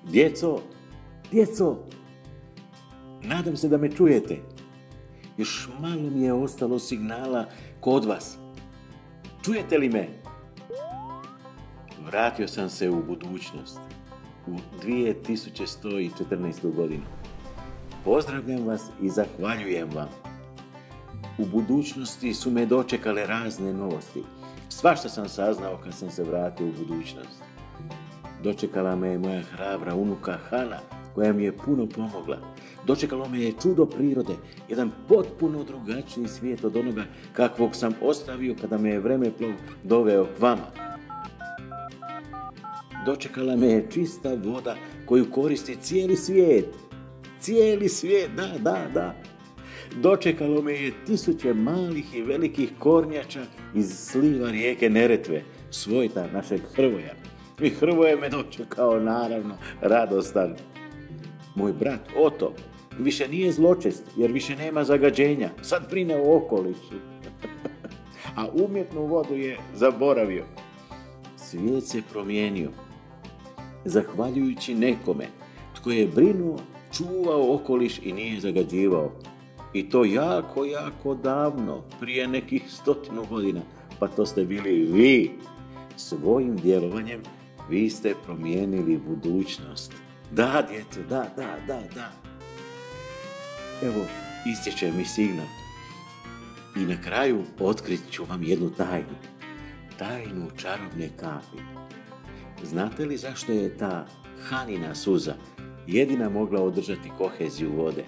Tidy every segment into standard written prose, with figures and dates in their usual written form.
Djeco, djeco, nadam se da me čujete. Još malo mi je ostalo signala kod vas. Čujete li me? Vratio sam se u budućnost, u 2114. godinu. Pozdravljam vas i zahvaljujem vam. U budućnosti su me dočekale razne novosti. Svašta sam saznao kad sam se vratio u budućnost. Dočekala me je moja hrabra unuka Hana, koja mi je puno pomogla. Dočekalo me je čudo prirode, jedan potpuno drugačiji svijet od onoga kakvog sam ostavio kada me je vremeplov doveo k vama. Dočekala me je čista voda koju koristi cijeli svijet. Cijeli svijet, da. Dočekalo me je 1000 malih i velikih kornjača iz sliva rijeke Neretve, svojta našeg Hrvoja. I Hrvoje me dočekao, naravno, radostan. Moj brat Oto više nije zločest, jer više nema zagađenja. Sad brine o okolišu. A umjetnu vodu je zaboravio. Svijet se promijenio. Zahvaljujući nekome tko je brinuo, čuvao okoliš i nije zagađivao. I to jako, jako davno, prije nekih 100 godina. Pa to ste bili vi. Svojim djelovanjem vi ste promijenili budućnost. Da, djeco, da. Evo, istječe mi signal. I na kraju otkrit ću vam jednu tajnu. Tajnu čarobne kapi. Znate li zašto je ta Hanina suza jedina mogla održati koheziju vode?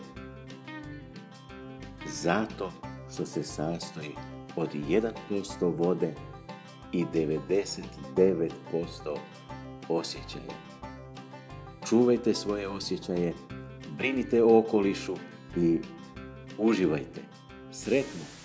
Zato što se sastoji od 1% vode i 99% osjećaja. Čuvajte svoje osjećaje, brinite o okolišu i uživajte. Sretno!